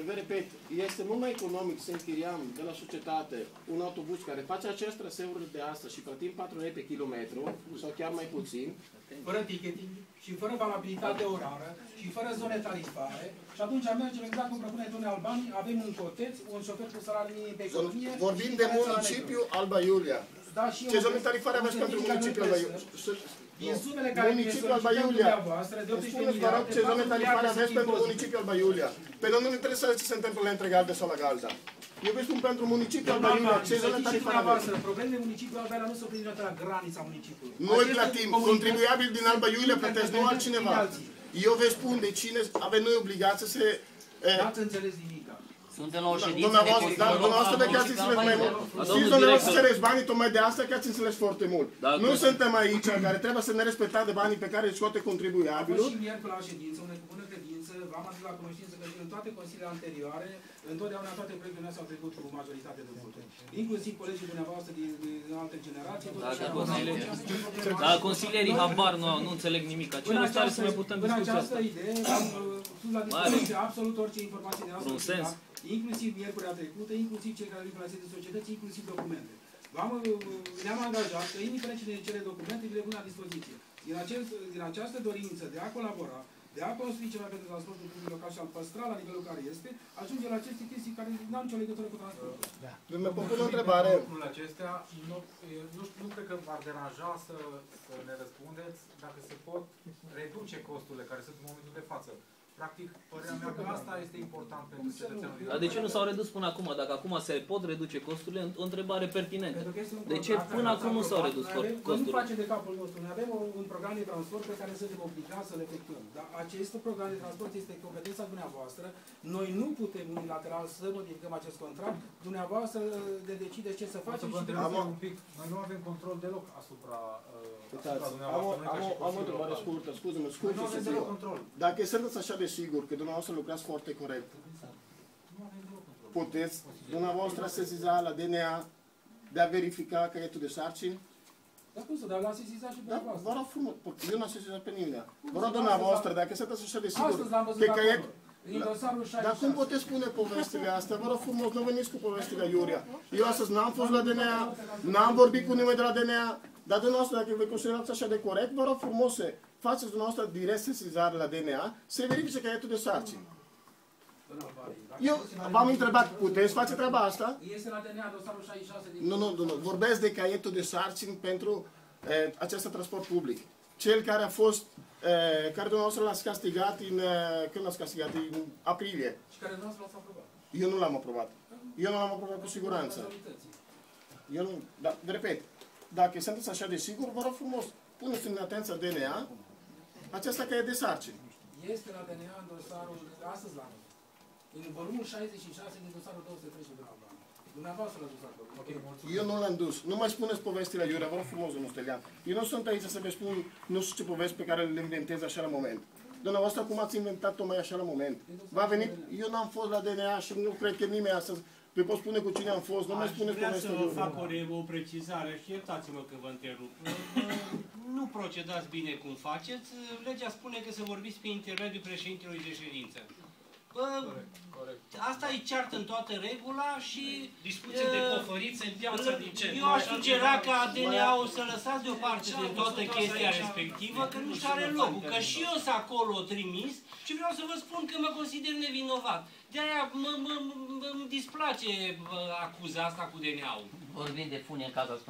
vă repet, este mult mai economic să închiriam de la societate un autobuz care face acest traseuri de astăzi și plătim 4 lei pe kilometru, sau chiar mai puțin. Fără ticketing și fără valabilitate orară și fără zone tarifare. Și atunci mergem exact cum propune domnul Albani, avem un coteț, un șofer cu salarii de economie. Vorbim de municipiul Alba Iulia. Da, și ce zone tarifare aveți pentru municipiul Alba Iulia? Din sumele care municipiul Alba Iulia. Spuneți, vă rog, ce zone tarifare aveți pentru municipiul Alba Iulia? Pe noi nu ne interesează ce se întâmplă la Întreg Albe sau la Galda. Eu vă spun pentru municipiul Alba Iulia, ce zone tarifare aveți? Problemele municipiului Alba Iulia nu se opresc la granița municipiului. Noi plătim, contribuabili din Alba Iulia plătesc, nu altcineva. Eu vă spun de cine avem noi obligația să... N-ați înțeles nimic. Suntem la o ședință de consiliu. Dumneavoastră de că ați înțeles mai mult. Știți, dumneavoastră să cereți banii tocmai de asta că ați înțeles foarte mult. Nu suntem aici care trebuie să ne respectați de banii pe care îi scoate contribuabilul. Și miercuri la ședință, unde cu bună credință, v-am adus la cunoștință că și în toate consiliile anterioare, întotdeauna toate proiectele noastre au trecut cu majoritate de voturi. Inclusiv colegii dumneavoavoastră din alte generații. Dar consilierii habar nu înțeleg nimic. Cine stare să mai putem discuția asta? În această idee am pus la discuție absolut orice informație de asta. Inclusiv miercurea trecută, inclusiv cei care vin la sediul societății, inclusiv documente. Ne-am angajat că, indiferent cine cere documente, vi le pun la dispoziție. Din această dorință de a colabora, de a construi ceva pentru transportul public local și a-l păstra la nivelul care este, ajunge la aceste chestii care nu au nicio legătură cu transportul. Vă pun o întrebare. Lucrurile acestea, nu cred că v-ar deranja să ne răspundeți dacă se pot reduce costurile care sunt în momentul de față. Practic, părerea mea că asta este important pentru cetățenul. Dar de ce nu s-au redus până acum? Dacă acum se pot reduce costurile, o întrebare pertinentă. De ce până acum nu s-au redus costurile? Nu face de capul nostru. Noi avem un program de transport pe care suntem obligați să-l efectuăm. Dar acest program de transport este competența dumneavoastră. Noi nu putem unilateral să modificăm acest contract. Dumneavoastră de decide ce să facem și un pic. Noi nu avem control deloc asupra Am o întrebare scurtă, scuze-mă, să ziua. Dacă sunteți așa de sigur că dumneavoastră lucrați foarte corect, puteți dumneavoastră sesiza la DNA de a verifica caietul de sarcini? Da, cum să, dar l-a sesizat și pe dumneavoastră. Vă rog frumos, eu n-am sesizat pe nimeni. Vă rog dumneavoastră, dacă sunteți așa de sigur că caietul... Dar cum puteți spune povestile astea? Vă rog frumos, nu veniți cu povestile Iuria. Eu astăzi n-am fost la DNA, n-am vorbit cu nimeni de la DNA, dar dumneavoastră, dacă vă considerați așa de corect, vă rog frumos să faceți dumneavoastră direct sesizare la DNA, să verifice caietul de sarcini. Eu v-am întrebat, puteți face treaba asta? Este la DNA dosarul 66 din... Nu, vorbesc de caietul de sarcini pentru acest transport public. Cel care a fost, care dumneavoastră l-ați castigat când l-ați castigat? În aprilie. Și care dumneavoastră l-ați aprobat? Eu nu l-am aprobat. Eu nu l-am aprobat cu siguranță. Eu nu, dar, repet, dacă sunteți așa de sigur, vă rog frumos, puneți în atenția DNA aceasta că e de sarcini. Este la DNA în dosarul, astăzi la anul, în volumul 66 din dosarul 213 de la Albani. Dumneavoastră l-ați dus acolo. Eu nu l-am dus. Nu mai spuneți povestile, Iurea, vă rog frumos, domnul Stelian. Eu nu sunt aici să vă spun nu știu ce povesti pe care le inventez așa la moment. Dumneavoastră, cum ați inventat tocmai așa la moment? V-a venit, eu n-am fost la DNA și nu cred că nimeni astăzi vă pot spune cu cine am fost, nu mai spuneți povestea. Aș vrea să fac o precizare și iertați-mă că vă întrerup. Nu procedați bine cum faceți. Legea spune că să vorbiți prin intermediul președintelui de ședință. Asta e ceartă în toată regula și... Discuții de cofăriță în piața din centru. Eu aș sugera ca DNA-ul să lăsați deoparte de toată chestia respectivă, că nu și are locul. Că și eu sunt acolo trimis și vreau să vă spun că mă consider nevinovat. De-aia îmi displace acuza asta cu DNA-ul. Vorbim de funie în cazul